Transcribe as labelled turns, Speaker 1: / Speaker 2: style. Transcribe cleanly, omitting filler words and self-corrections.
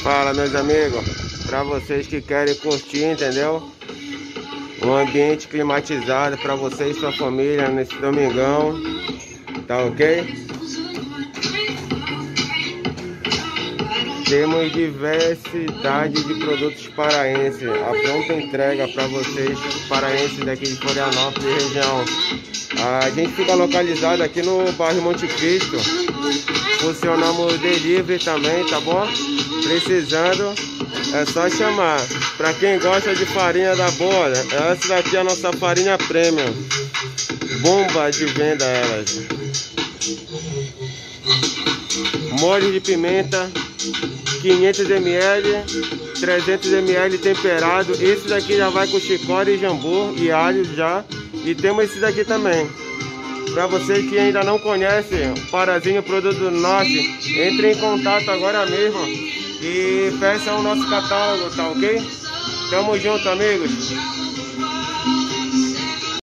Speaker 1: Fala, meus amigos, para vocês que querem curtir, entendeu? Um ambiente climatizado para você e sua família nesse domingão, tá ok? Temos diversidade de produtos paraenses, a pronta entrega para vocês paraenses daqui de Florianópolis e região. A gente fica localizado aqui no bairro Monte Cristo. Funcionamos delivery também, tá bom? Precisando, é só chamar. Para quem gosta de farinha da boa, essa daqui é a nossa farinha premium. Bomba de venda elas. Molho de pimenta 500 ml, 300 ml temperado. Esse daqui já vai com chicória e jambu e alho já. E temos esse daqui também. Para vocês que ainda não conhecem o Parazinho Produto do Norte, entre em contato agora mesmo e peçam o nosso catálogo, tá ok? Tamo junto, amigos.